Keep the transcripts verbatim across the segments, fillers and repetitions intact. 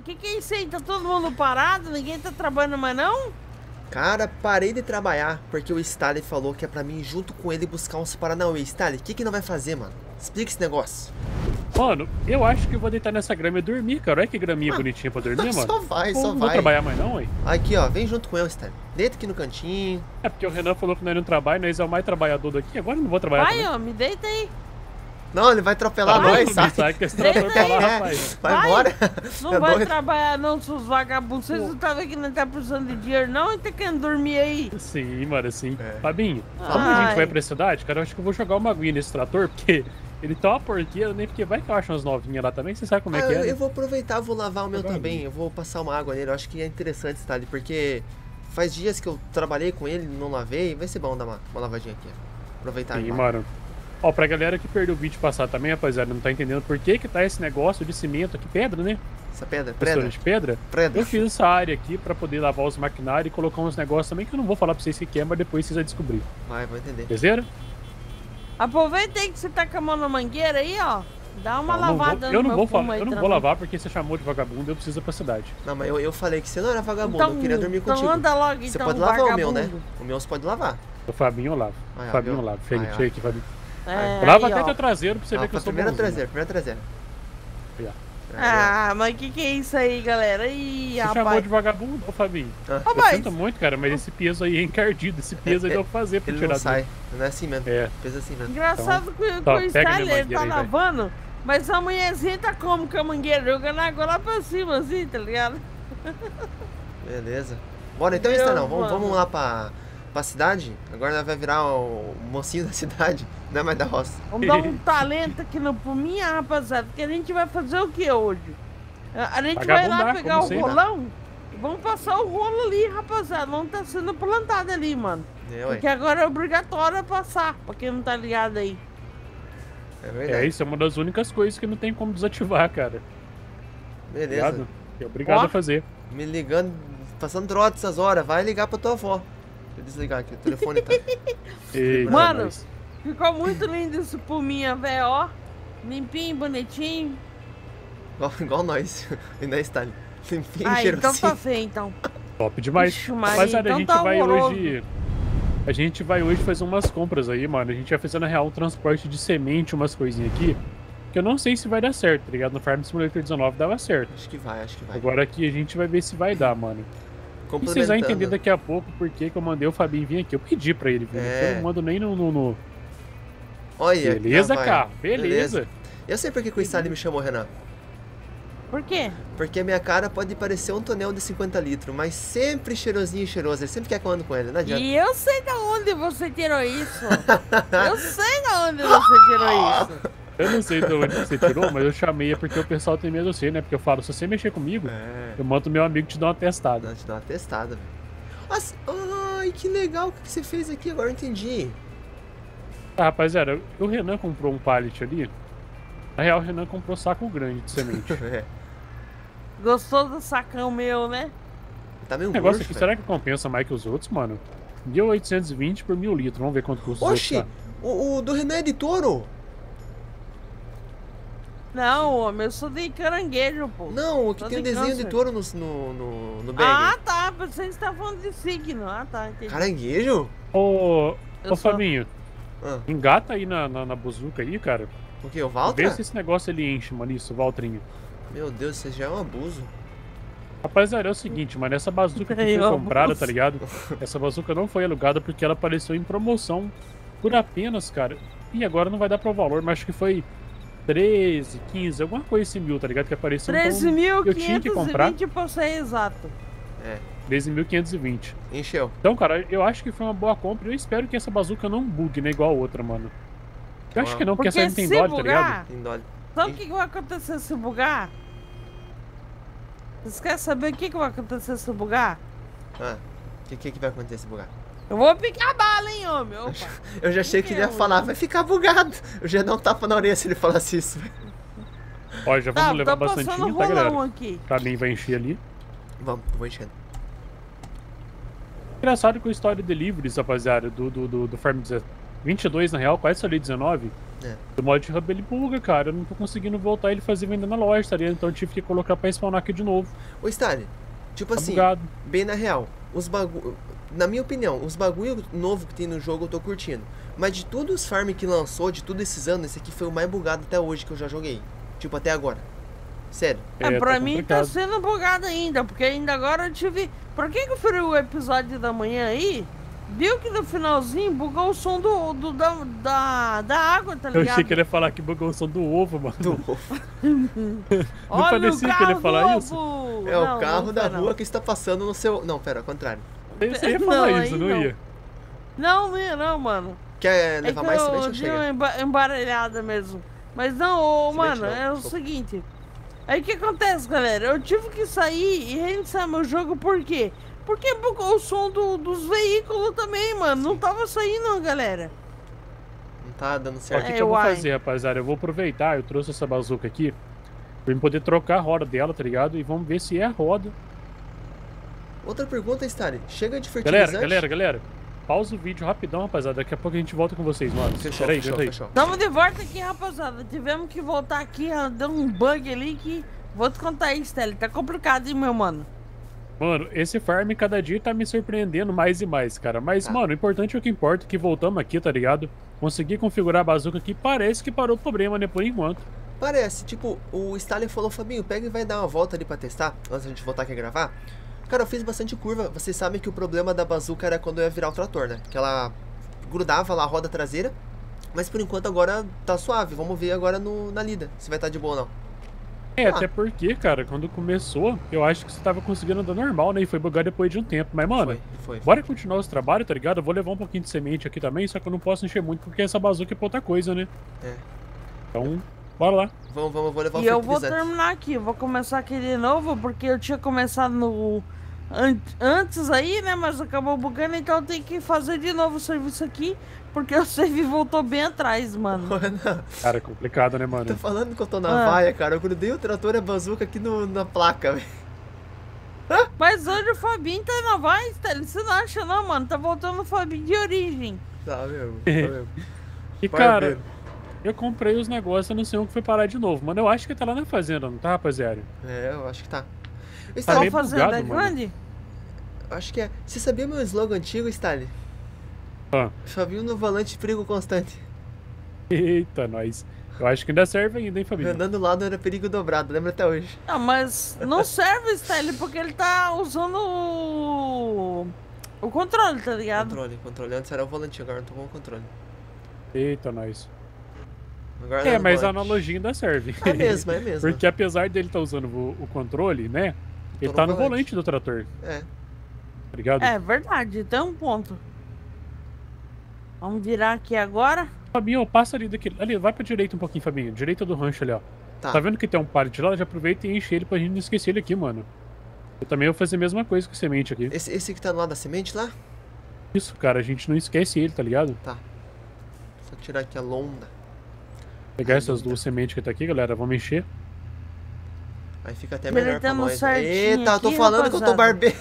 que que é isso aí? Tá todo mundo parado? Ninguém tá trabalhando mais não? Cara, parei de trabalhar porque o Stanley falou que é pra mim junto com ele buscar uns Paranauê. Stanley, o que que não vai fazer, mano? Explica esse negócio. Mano, eu acho que eu vou deitar nessa grama e dormir, cara. Olha que graminha ah, bonitinha pra dormir, mano. Só vai, Pô, só não vai. Não vou trabalhar mais não, ué. Aqui, ó, vem junto com eu, Stanley. Deita aqui no cantinho. É porque o Renan falou que nós não trabalha, nós é o mais trabalhador daqui. Agora eu não vou trabalhar Vai, também. ó, me deita aí. Não, ele vai atropelar Vai, nós, sai. sai que esse trator pra lá, rapaz. Vai, vai embora. Não é vai doido. Trabalhar não, seus vagabundos. Vocês não estão vendo que não tá precisando de dinheiro não e tá querendo dormir aí. Sim, mano, sim. É. Fabinho, Ai. como a gente vai pra cidade, cara, eu acho que eu vou jogar uma aguinha nesse trator, porque ele tá uma porqueira, nem porque vai que eu acho umas novinhas lá também, você sabe como é ah, que é. Eu, né? eu vou aproveitar, vou lavar o meu tá também, eu vou passar uma água nele, eu acho que é interessante, Stanley, porque faz dias que eu trabalhei com ele, não lavei, vai ser bom dar uma, uma lavadinha aqui, aproveitar. Sim, mano. Ó, pra galera que perdeu o vídeo passado também, rapaziada, não tá entendendo por que que tá esse negócio de cimento aqui, pedra, né? Essa pedra, pedra. de pedra. pedra. Eu fiz essa área aqui pra poder lavar os maquinários e colocar uns negócios também que eu não vou falar pra vocês que que é, mas depois vocês vão descobrir. Vai, vou entender. Beleza? Aproveita aí que você tá com a mão na mangueira aí, ó. Dá uma não, lavada não vou, Eu não vou falar, eu não também. vou lavar porque você chamou de vagabundo, eu preciso ir pra cidade. Não, mas eu, eu falei que você não era vagabundo, então, eu queria dormir então contigo. Anda logo, você então, pode lavar vagabundo. o meu, né? O meu você pode lavar. O Fabinho eu lavo. Ah, o Fabinho eu lavo. Chega, chega aqui, Fabinho. É, lava até teu traseiro pra você ah, ver que eu sou primeira bonzinho. traseira, primeira traseira. Ah, mas que que é isso aí, galera? Ih, Você rapaz. chamou de vagabundo, ô Fabinho? Ah. Eu mas... sinto muito, cara, mas esse peso aí é encardido. Esse peso aí deu pra fazer pra ele tirar não sai, dele. não é assim mesmo. É. Peso assim mesmo. Engraçado então, que o Stanley, ele tá aí, lavando, véio. Mas a mulherzinha tá como com a mangueira, jogando água lá pra cima, assim, tá ligado? Beleza. Bora, então isso não, vamos, vamos lá pra, pra cidade. Agora nós vai virar o mocinho da cidade, não é mais da roça. Vamos dar um talento aqui no Puminha, rapaziada, porque a gente vai fazer o que hoje? A gente vai lá pegar o rolão e vamos passar o rolo ali, rapaziada. Não tá sendo plantado ali, mano. É, porque agora é obrigatório passar, pra quem não tá ligado aí. É verdade. É, isso é uma das únicas coisas que não tem como desativar, cara. Beleza. Obrigado, é obrigado Ó, a fazer. Me ligando, passando trote essas horas, vai ligar pra tua avó. Deixa eu desligar aqui, o telefone tá... Eita, mano, mas... ficou muito lindo esse Puminha, velho, ó. Limpinho, bonitinho. Igual, igual nós, ainda está limpinho, ah, cheirosinho. então tá feio, então. Top demais. Ixi, mas olha, então a gente tá vai horroroso. hoje... A gente vai hoje fazer umas compras aí, mano. A gente vai fazer, na real, um transporte de semente, umas coisinhas aqui. Que eu não sei se vai dar certo, tá ligado? No Farm Simulator dezenove dava certo. Acho que vai, acho que vai. Agora aqui a gente vai ver se vai dar, mano. E vocês vão entender daqui a pouco por que que eu mandei o Fabinho vir aqui. Eu pedi pra ele vir, é. Eu não mando nem no... no, no... Olha, beleza, cara, beleza. beleza. Eu sei por que o Stanley me chamou, Renan. Por quê? Porque a minha cara pode parecer um tonel de cinquenta litros, mas sempre cheirosinho e cheiroso. Ele sempre quer que eu ando com ele, não adianta. E eu sei de onde você tirou isso. Eu sei de onde você tirou isso. Eu não sei de onde você tirou, mas eu chamei é porque o pessoal tem medo de você, né? Porque eu falo, se você mexer comigo, é. eu mando meu amigo te dar uma testada. Não, te dar uma testada, velho. Nossa, ai, que legal o que você fez aqui, agora eu entendi. Ah, rapaziada, o Renan comprou um pallet ali. Na real, o Renan comprou saco grande de semente. É. Gostou do sacão meu, né? Tá meio o negócio murcho, aqui, será que compensa mais que os outros, mano? Deu oitocentos e vinte por mil litros, vamos ver quanto custa os Oxi, outros, tá? o, o do Renan é de touro? Não, homem, eu sou de caranguejo, pô. Não, o que sou tem um de desenho câncer. de touro no, no, no, no bag. Ah, tá, você está falando de signo. Ah, tá, entendi. Caranguejo? Ô, ô Eu sou- Fabinho, Ah, engata aí na, na, na buzuca aí, cara. o que, o Vê Valtra? se esse negócio ele enche, mano, isso, Valtrinho. Meu Deus, isso já é um abuso. Rapaziada, é o seguinte, mano, essa bazuca que Ai, foi eu comprada, amo. tá ligado? Essa bazuca não foi alugada porque ela apareceu em promoção por apenas, cara. E agora não vai dar pro valor, mas acho que foi treze, quinze, alguma coisa assim mil, tá ligado? Que apareceu. treze mil eu tinha que quinhentos e comprar vinte pra ser exato. É, treze mil quinhentos e vinte. encheu. Então, cara, eu acho que foi uma boa compra e eu espero que essa bazuca não bugue, né? Igual a outra, mano. Eu acho que não, porque, Porque essa aí não tem se dólar, tá ligado? bugar, Tem dólar. sabe o que que vai acontecer se bugar? Vocês querem saber o que que vai acontecer se bugar? Ah, o que, que que vai acontecer se bugar? Eu vou picar bala, hein, homem. Opa. Eu já achei que ele ia Eu- falar, vai ficar bugado. Eu já ia dar um tapa na orelha se ele falasse isso. Ó, já vamos Tá, levar tô passando bastantinho, tá, rolão galera? aqui. Pra mim vai encher ali. Vamos, eu vou enchendo. Engraçado que o Story Deliveries, rapaziada, do, do, do, do Farm vinte e dois, na real, quase sali dezenove, É. O mod hub ele buga, cara. Eu não tô conseguindo voltar ele fazer venda na loja, tá ligado? Então eu tive que colocar pra spawnar aqui de novo. Ô, Stalin, tipo Tá assim, bugado. bem na real, os bagulho. Na minha opinião, os bagulho novo que tem no jogo eu tô curtindo. Mas de todos os farm que lançou, de todos esses anos, esse aqui foi o mais bugado até hoje que eu já joguei. Tipo, até agora. Sério. É, É, pra tá mim complicado. tá sendo bugado ainda, porque ainda agora eu tive. Pra quem conferiu o episódio da manhã aí, viu que no finalzinho bugou o som do, do da, da, da água, tá Eu ligado? achei que ele ia falar que bugou o som do ovo, mano. Do... Não Olha parecia o que ele ia carro falar novo! isso? É Não, o carro não da foi, rua não. que está passando no seu. Não, pera, ao contrário. Você ia Não, falar aí isso, não, não. ia? Não, não ia não, mano. Quer É levar que mais eu também? dei Chega. uma emba- embaralhada mesmo. Mas não, ô, Se mano, mete não, é o desculpa. seguinte. Aí o que acontece, galera? Eu tive que sair e reiniciar meu jogo, por quê? Porque bugou o som do- dos veículos também, mano. Não tava saindo, galera. Não tá dando Ó, o certo. que, É, que eu vou uai. fazer, rapaziada? Eu vou aproveitar, eu trouxe essa bazuca aqui pra eu poder trocar a roda dela, tá ligado? E vamos ver se é a roda. Outra pergunta, Stalin. Chega de fertilizante? Galera, galera, galera. Pausa o vídeo rapidão, rapaziada. Daqui a pouco a gente volta com vocês, mano. Fechou, Pera aí, fechou, aguenta aí. fechou. Tamo de volta aqui, rapaziada. Tivemos que voltar aqui, ó, deu um bug ali que... Vou te contar aí, Steli. Tá complicado, hein, meu mano? Mano, esse farm cada dia tá me surpreendendo mais e mais, cara. Mas, Tá. mano, o importante é o que importa, que voltamos aqui, tá ligado? Consegui configurar a bazuca aqui, parece que parou o problema, né, por enquanto. Parece, tipo, o Stalin falou, Fabinho, pega e vai dar uma volta ali pra testar, antes da gente voltar aqui a gravar. Cara, eu fiz bastante curva. Vocês sabem que o problema da bazuca era quando eu ia virar o trator, né? Que ela grudava lá a roda traseira. Mas por enquanto agora tá suave. Vamos ver agora no, na lida, se vai estar de boa ou não. É, Ah. até porque, cara, quando começou, eu acho que você tava conseguindo andar normal, né? E foi bugar depois de um tempo. Mas, mano, Foi, foi. bora continuar os trabalhos, tá ligado? Eu vou levar um pouquinho de semente aqui também, só que eu não posso encher muito porque essa bazuca é pra outra coisa, né? É. Então, bora lá. Vamos, vamos, vou levar o E eu vou fertilizante. terminar aqui, eu vou começar aqui de novo, porque eu tinha começado no an- antes aí, né? Mas acabou bugando, então eu tenho que fazer de novo o serviço aqui, porque o save voltou bem atrás, mano. Não, Cara, é complicado, né, mano? tô falando que eu tô na Ah. vaia, cara. Eu grudei o trator e a bazuca aqui no, na placa, velho. Mas hoje o Fabinho tá na voz, tá? Você não acha não, mano? Tá voltando o Fabinho de origem. Tá mesmo, tá mesmo. E, Barbeiro. cara, eu comprei os negócios, eu não sei onde foi parar de novo. Mano, eu acho que tá lá na fazenda, não tá, rapaziada? É, eu acho que tá. Tá O Qual Stalin, meio fazenda bugado, é mano. grande? acho que é. Você sabia meu slogan antigo, Stalin? Ah. Fabinho no volante, perigo constante. Eita, nós. Eu acho que ainda serve ainda, hein, Fabinho? Andando do lado era perigo dobrado, lembra até hoje. Não, mas não serve, Style, porque ele tá usando o, o controle, tá ligado? Controle, controle. Antes era o volante, agora não tô com o controle. Eita, nós. Agora É, no mas a volante. analogia ainda serve. É mesmo, é mesmo. Porque apesar dele estar usando o, o controle, né? Ele no tá no volante. volante do trator, É. tá ligado? É verdade, tem um ponto. Vamos virar aqui agora. Fabinho, passa ali daquele. Ali, vai pra direita um pouquinho, Fabinho. Direita do rancho ali, ó. Tá. Tá vendo que tem um pallet lá? Já aproveita e enche ele pra gente não esquecer ele aqui, mano. Eu também vou fazer a mesma coisa com semente aqui. Esse, esse que tá do lado da semente lá? Isso, cara, a gente não esquece ele, tá ligado? Tá. Só tirar aqui a londa. Pegar Ai, essas linda. duas sementes que tá aqui, galera. Vamos encher. Aí fica até Ele melhor pra tamo nós. certinho Eita, eu tô aqui, falando que eu tô rapaziada. barbeiro.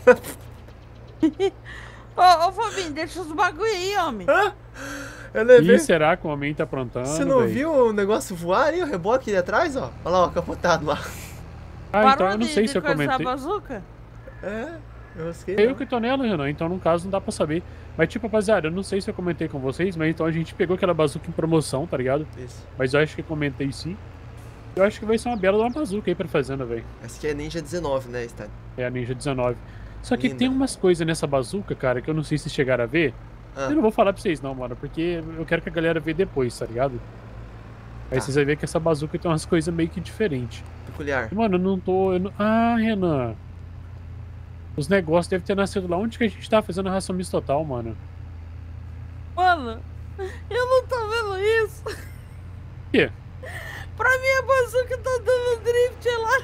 Ô, ô Fabinho, deixa os bagulho aí, homem. Eu levei. Ih, será que o homem tá aprontando? Você não véi? viu o negócio voar ali, o reboque ali atrás, ó? Olha lá, ó, capotado lá. Ah, Parou então eu não de- sei de se eu coisar comentei. a bazuca? É, eu risquei. É eu não. que tô nela, Renan, então no caso não dá pra saber. Mas tipo, rapaziada, eu não sei se eu comentei com vocês, mas então a gente pegou aquela bazuca em promoção, tá ligado? Isso. Mas eu acho que comentei sim. Eu acho que vai ser uma bela de uma bazuca aí pra fazenda, velho. Essa aqui é Ninja dezenove, né, Stan? É a Ninja dezenove. Só que Linda. tem umas coisas nessa bazuca, cara, que eu não sei se chegaram a ver. Ah, Eu não vou falar pra vocês não, mano, porque eu quero que a galera vê depois, tá ligado? Aí Tá. vocês vão ver que essa bazuca tem umas coisas meio que diferentes. peculiar. E, mano, eu não tô... eu não- Ah, Renan. Os negócios devem ter nascido lá onde que a gente tá fazendo a ração mista total, mano. Mano, eu não tô vendo isso. quê? Pra mim a bazuca tá dando drift lá.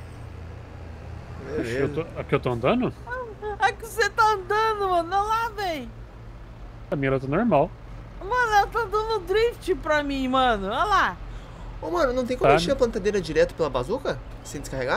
Oxe, eu tô... Aqui eu tô andando? A que você tá andando, mano. Olha lá, véi. A minha ela tá normal. Mano, ela tá dando drift pra mim, mano. Olha lá. Ô, mano, não tem como Tá. encher a plantadeira direto pela bazuca? Sem descarregar?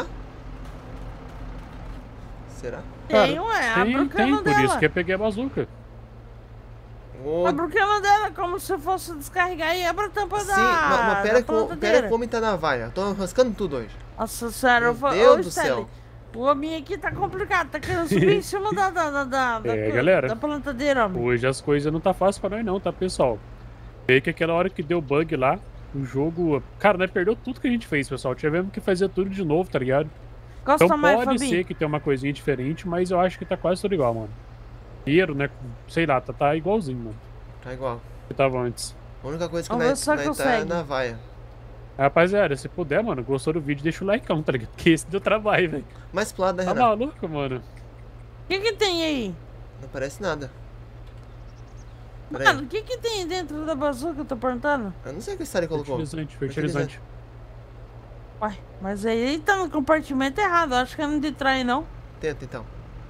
Será? Cara, Tem, ué. Abre Tem, o tem, cano por dela. isso que eu peguei a bazuca. Oh. Mas por que não dela? Como se fosse descarregar e abre a tampa Sim, da mas, mas pera, da com, pera como tá na vaia. Tô rascando tudo hoje. Nossa senhora, Meu eu Deus Ô, do Stanley, céu. o homem aqui tá complicado, tá querendo subir em cima da, da, da, da, da, É, galera. da plantadeira, homem. Hoje as coisas não tá fácil pra nós não, tá, pessoal? Veio que aquela hora que deu bug lá, o jogo... Cara, nós perdeu tudo que a gente fez, pessoal. Tivemos que fazer tudo de novo, tá ligado? Gosta Então mais, pode Fabinho? ser que tenha uma coisinha diferente, mas eu acho que tá quase tudo igual, mano. Inteiro, né? Sei lá, tá, tá igualzinho, mano. Tá igual. Que tava antes. A única coisa que Vamos ver nós, se você nós tá é consegue. na vaia. Rapaziada, se puder, mano, gostou do vídeo, deixa o likeão, tá ligado? Porque esse deu trabalho, velho. Mais pro lado, né, Tá Renato? maluco, mano? O que que tem aí? Não parece nada. Pera Mano, aí. o que que tem dentro da bazuca, eu tô perguntando? Eu não sei o que esse cara colocou. Fertilizante, fertilizante. Uai, mas aí tá no compartimento errado, eu acho que é no de trás, não. Tenta, então.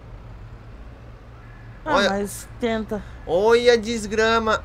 Ah, Olha. mas tenta. Olha a desgrama.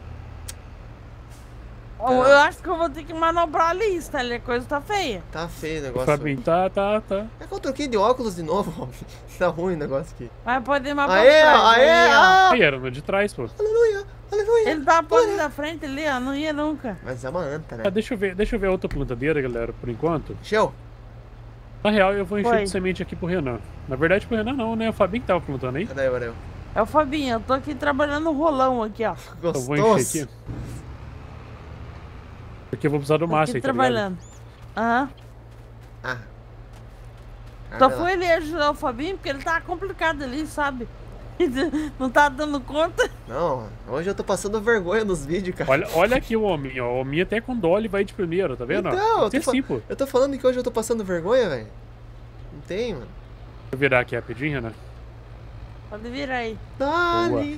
Eu, eu acho que eu vou ter que manobrar a lista ali, a coisa tá feia. Tá feio o O negócio. Fabinho, tá, tá, tá. É que eu troquei de óculos de novo, homem. Tá ruim o negócio aqui. Vai poder mais pra Aê, trás, aê, aí, ó. ah! Aí era no de trás, pô. Aleluia, aleluia. Ele tava pondo da frente ali, ó, não ia nunca. Mas é uma anta, né? Ah, deixa eu ver, deixa eu ver a outra plantadeira, galera, por enquanto. Shell, Na real, eu vou encher Foi. de semente aqui pro Renan. Na verdade, pro Renan não, né? O Fabinho que tava plantando aí. cadê eu, cadê eu? É o Fabinho, eu tô aqui trabalhando no rolão aqui, ó. Eu vou encher Gostoso. aqui. Porque eu vou precisar do Tô massa aqui aí, tá ligado? trabalhando. Aham. Ah. Só Caramba. fui ele ajudar o Fabinho porque ele tava complicado ali, sabe? Não tá dando conta. Não, hoje eu tô passando vergonha nos vídeos, cara. Olha, olha aqui o homem, ó. O homem até com dó ele vai de primeiro, tá vendo? ó? Então, eu Tem tô, que ser fa- assim, pô. eu tô falando que hoje eu tô passando vergonha, velho. Não tem, mano. Deixa eu virar aqui rapidinho, Renan. Pode virar aí. Dali.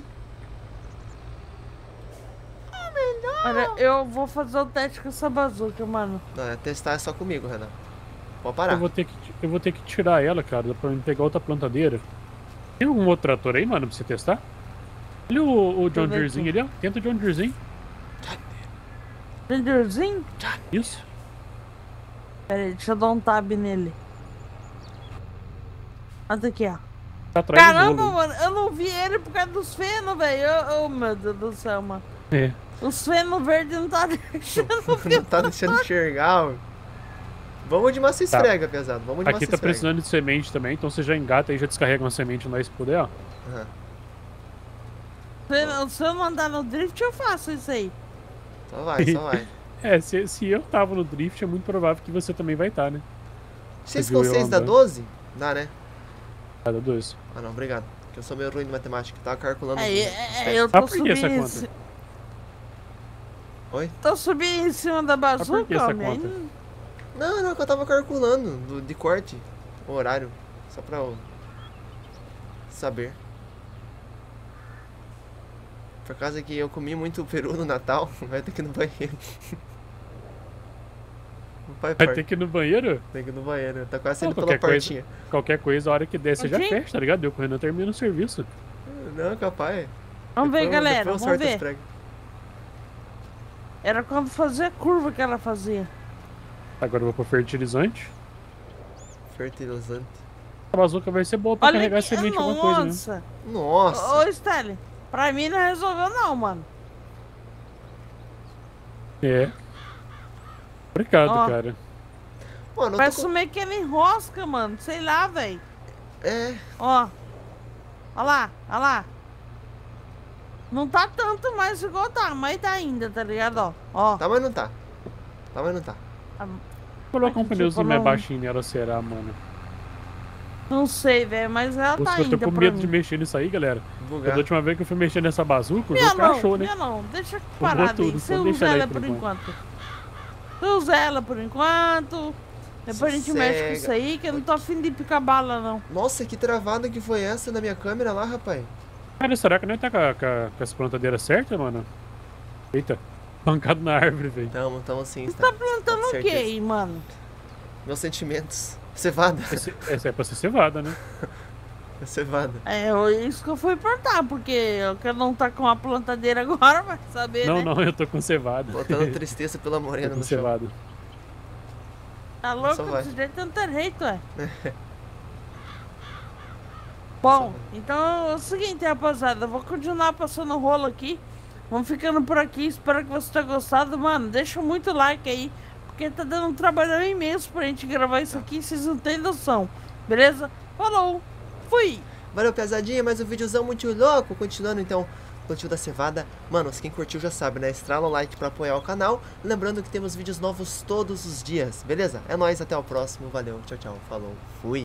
Olha, eu vou fazer o teste com essa bazuca, mano. Não, é testar é só comigo, Renan. Pode parar. Eu vou, ter que, eu vou ter que tirar ela, cara, pra mim pegar outra plantadeira. Tem algum outro trator aí, mano, pra você testar? Olha o, o John eu ver Deerezinho ali, ó. Tenta o John Deerezinho. Renderzinho? Isso. Pera aí, deixa eu dar um tab nele. Olha aqui, ó. Tá atrás Caramba, do rolo. mano, eu não vi ele por causa dos fenos, velho. Oh, meu Deus do céu, mano. É. Os fenos verdes não tá deixando Não tá deixando enxergar, mano. Vamos de massa Tá. esfrega, pesado. Vamos de Aqui massa tá esfrega. precisando de semente também, então você já engata aí, já descarrega uma semente nós se puder, ó. Aham. Se, se eu não andar no drift, eu faço isso aí. Só vai, só vai. É, se, se eu tava no drift, é muito provável que você também vai estar, né? Vocês Você viu eu vocês dá andando? doze? Dá, né? Cada dois. Ah, não, obrigado. Porque eu sou meio ruim de matemática. Tava calculando. Aí, os- é, os é, testes. eu Ah, tô por que essa subindo. em conta? ci- Oi? Tô subindo em cima da por que bazuca, essa homem. conta? Aí- Não, não, que eu tava calculando do, de corte o horário. Só pra eu saber. Por causa que eu comi muito peru no Natal, vai ter que ir no banheiro. Vai, Vai par- ter que ir no banheiro? Tem que ir no banheiro. Tá quase Não, saindo pela qualquer coisa. portinha. Qualquer coisa, a hora que der, você já Ok. fecha, tá ligado? Deu que o Renan termina o serviço. Não, capaz. Vamos ver, Depois- galera, depois eu vamos sorto as ver. pregas. Era quando fazia curva que ela fazia. Agora eu vou pro fertilizante. Fertilizante. A bazuca vai ser boa pra Olha carregar aqui, semente, alguma coisa, né? nossa. Nossa. Ô, Stanley, pra mim não resolveu não, mano. É. Obrigado, Ó. cara. Mano, eu Parece tô meio que ele enrosca, mano. Sei lá, velho. com... É, Ó. Ó lá, ó lá. Não tá tanto mais igual tá, mas tá ainda, tá ligado? Ó. Ó. tá, mas não tá. Tá, mas não tá. Colocar um Aqui, pneuzinho tipo, mais não- baixinho nela, será, mano? Não sei, velho, mas ela Nossa, tá eu tô ainda com pra medo mim. de mexer nisso aí, galera. Bugar. Da última vez que eu fui mexer nessa bazuca, o Minha jogo não, crashou, né? minha não, deixa Bugou parada aí. tudo, Você então deixa usa ela aí ela por por enquanto. enquanto. Você usa ela por enquanto. Depois a gente mexe com isso Sossega. aí, que eu não tô afim de picar bala, não. Nossa, que travada que foi essa na minha câmera lá, rapaz? Cara, será que não tá com, a- com, a- com as plantadeiras certas, mano? Eita, pancado na árvore, velho. Tamo, tamo sim, Você tá plantando o que certeza. aí, mano? Meus sentimentos. Cevada. Esse- Essa é pra ser cevada, né? Cevada. É eu- isso que eu fui perguntar, porque eu que não tá com a plantadeira agora, vai saber, Não, né? não, eu tô com cevada. Botando tristeza pela Tô morena com no chão. cevada. Tá louco? Só vai. Desse jeito não tem jeito, ué. Bom, então é o seguinte, rapaziada, eu vou continuar passando rolo aqui. Vamos ficando por aqui. Espero que você tenha gostado. Mano, deixa muito like aí. Porque tá dando um trabalho imenso pra gente gravar isso aqui. Vocês não têm noção. Beleza? Falou. Fui. Valeu, pesadinha. Mais um videozão muito louco. Continuando, então, o plantio da cevada. Mano, quem curtiu já sabe, né? Estrala o like pra apoiar o canal. Lembrando que temos vídeos novos todos os dias. Beleza? É nóis. Até o próximo. Valeu. Tchau, tchau. Falou. Fui.